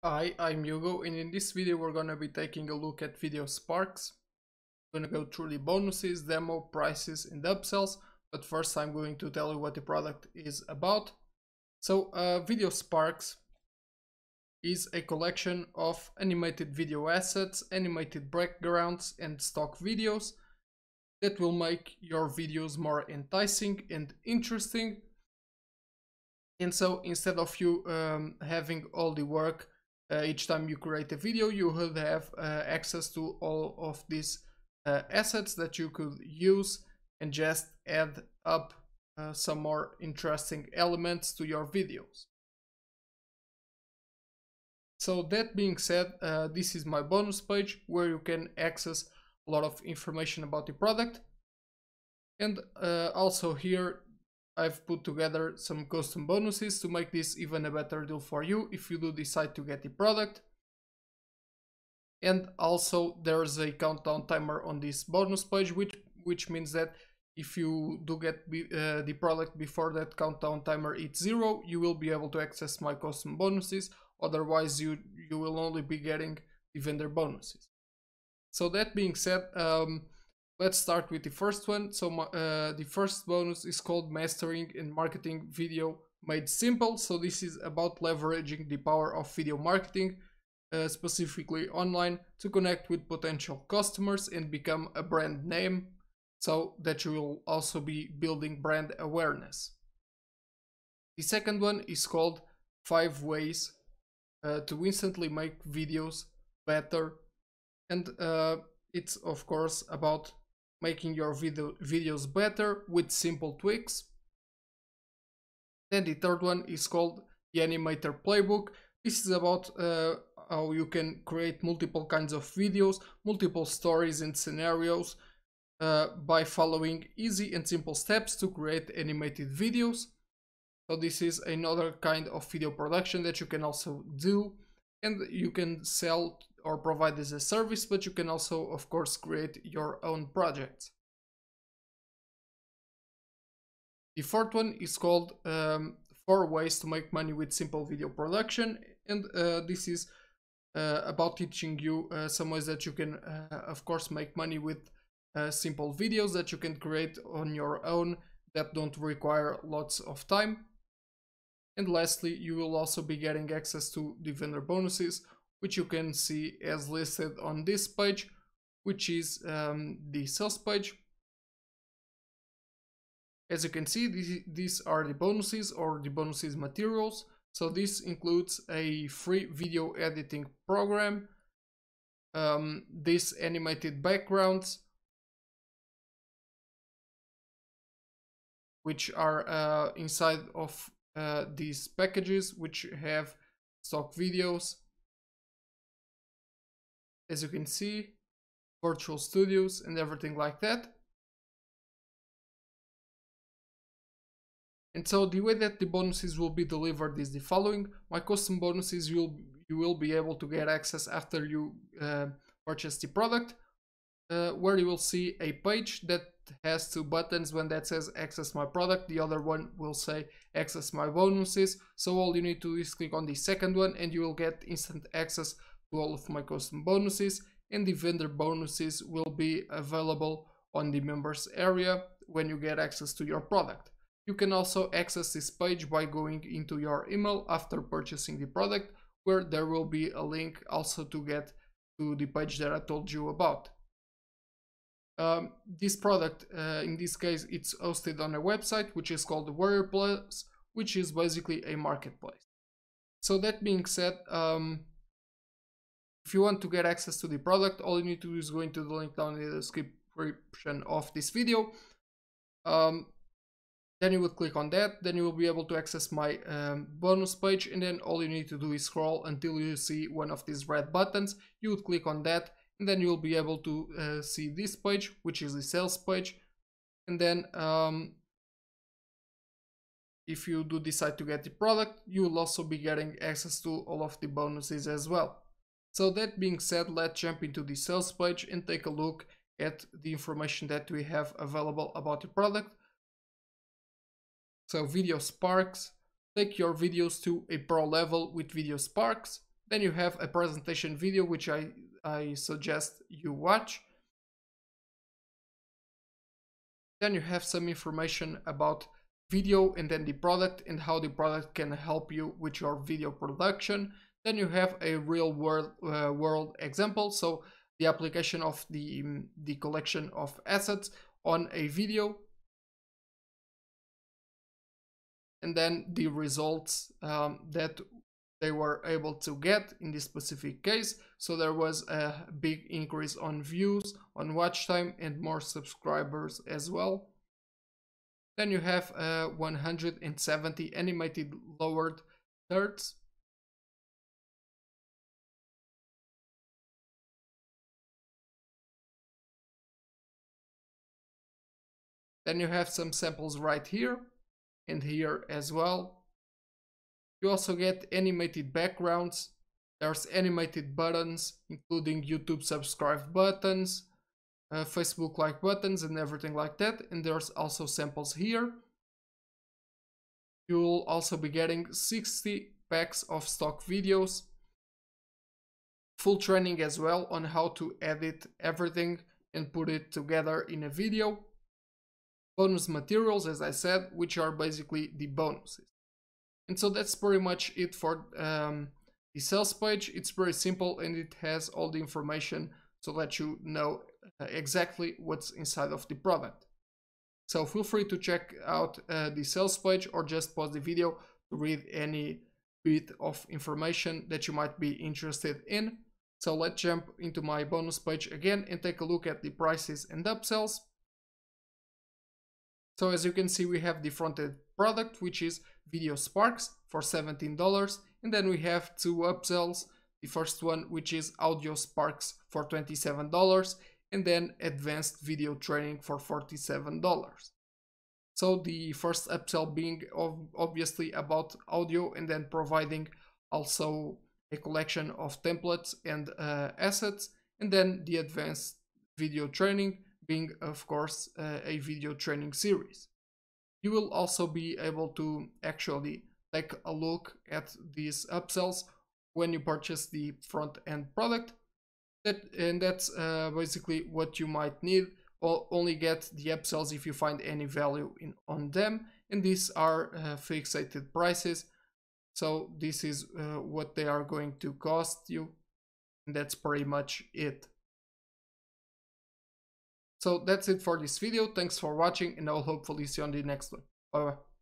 Hi, I'm Hugo, and in this video we're gonna be taking a look at Video Sparx. I'm gonna go through the bonuses, demo, prices, and upsells, but first I'm going to tell you what the product is about. So, Video Sparx is a collection of animated video assets, animated backgrounds, and stock videos that will make your videos more enticing and interesting. And so, instead of you having all the work each time you create a video, you will have access to all of these assets that you could use and just add up some more interesting elements to your videos. So that being said, this is my bonus page where you can access a lot of information about the product. And also here I've put together some custom bonuses to make this even a better deal for you if you do decide to get the product. And also there's a countdown timer on this bonus page, which means that if you do get the product before that countdown timer hits 0, you will be able to access my custom bonuses. Otherwise you will only be getting the vendor bonuses. So that being said, let's start with the first one. So the first bonus is called Mastering and Marketing Video Made Simple. So this is about leveraging the power of video marketing, specifically online, to connect with potential customers and become a brand name, so that you will also be building brand awareness. The second one is called 5 Ways to Instantly Make Videos Better, and it's of course about making your videos better with simple tweaks. Then the third one is called the Animator Playbook. This is about how you can create multiple kinds of videos, multiple stories and scenarios by following easy and simple steps to create animated videos. So this is another kind of video production that you can also do, and you can sell or provide as a service, but you can also of course create your own projects. The fourth one is called 4 Ways to Make Money with Simple Video Production, and this is about teaching you some ways that you can of course make money with simple videos that you can create on your own that don't require lots of time. And lastly, you will also be getting access to the vendor bonuses, which you can see as listed on this page, which is the sales page. As you can see, these are the bonuses or the bonuses materials. So this includes a free video editing program, these animated backgrounds, which are inside of these packages, which have stock videos, as you can see, virtual studios and everything like that. And so the way that the bonuses will be delivered is the following. My custom bonuses you will be able to get access after you purchase the product, where you will see a page that has 2 buttons. One that says access my product, the other one will say access my bonuses. So all you need to do is click on the second one and you will get instant access to all of my custom bonuses, and the vendor bonuses will be available on the members area when you get access to your product. You can also access this page by going into your email after purchasing the product, where there will be a link also to get to the page that I told you about. This product, in this case, it's hosted on a website which is called Warrior Plus, which is basically a marketplace. So that being said, if you want to get access to the product, all you need to do is go into the link down in the description of this video. Then you would click on that, then you will be able to access my bonus page, and then all you need to do is scroll until you see one of these red buttons. You would click on that, and then you'll be able to see this page, which is the sales page. And then if you do decide to get the product, you will also be getting access to all of the bonuses as well. So that being said, let's jump into the sales page and take a look at the information that we have available about the product. So Video Sparx, take your videos to a pro level with Video Sparx. Then you have a presentation video, which I suggest you watch. Then you have some information about video and then the product and how the product can help you with your video production. Then you have a real world example, so the application of the collection of assets on a video, and then the results that they were able to get in this specific case. So there was a big increase on views, on watch time, and more subscribers as well. Then you have 170 animated lowered thirds. Then you have some samples right here and here as well. You also get animated backgrounds. There's animated buttons, including YouTube subscribe buttons, Facebook like buttons and everything like that. And there's also samples here. You'll also be getting 60 packs of stock videos, full training as well on how to edit everything and put it together in a video. Bonus materials, as I said, which are basically the bonuses. And so that's pretty much it for the sales page. It's very simple and it has all the information to let you know exactly what's inside of the product. So feel free to check out the sales page or just pause the video to read any bit of information that you might be interested in. So let's jump into my bonus page again and take a look at the prices and upsells. So as you can see, we have the front-end product, which is Video Sparx for $17. And then we have two upsells. The first one, which is Audio Sparx for $27. And then Advanced Video Training for $47. So the first upsell being obviously about audio and then providing also a collection of templates and assets. And then the Advanced Video Training being, of course, a video training series. You will also be able to actually take a look at these upsells when you purchase the front-end product. And that's basically what you might need. Only get the upsells if you find any value on them. And these are fixated prices. So this is what they are going to cost you. And that's pretty much it. So that's it for this video. Thanks for watching and I'll hopefully see you on the next one. Bye bye.